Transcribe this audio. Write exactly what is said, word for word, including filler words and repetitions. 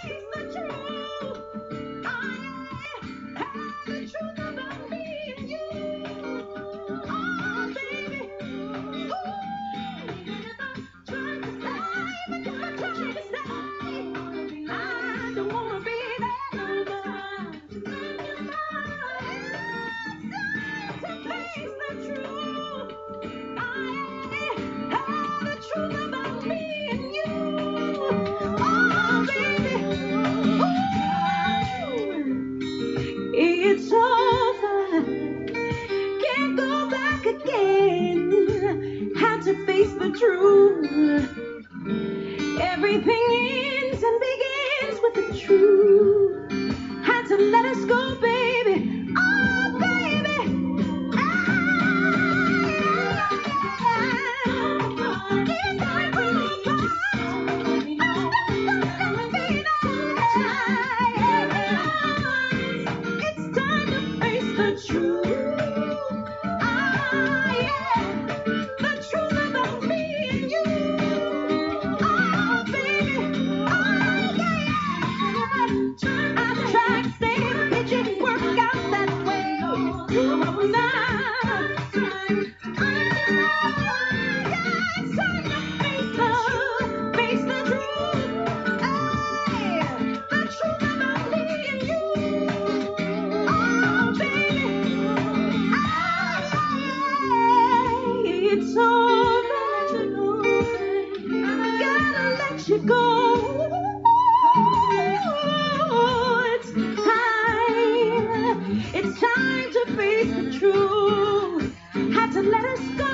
It's over, can't go back again. Had to face the truth. Everything ends and begins with the truth. Had to let us go, baby. Oh, baby. It's time to face the truth. Ah, yeah. The truth about me and you. Oh, baby. Oh, yeah. I tried to stay, but it didn't work out that way. Oh, nah. It's time to face the, face the truth. Hey, the truth about me and you. Oh, baby. It's over. Gotta let you go. It's time. It's time to face the truth. Had to let us go.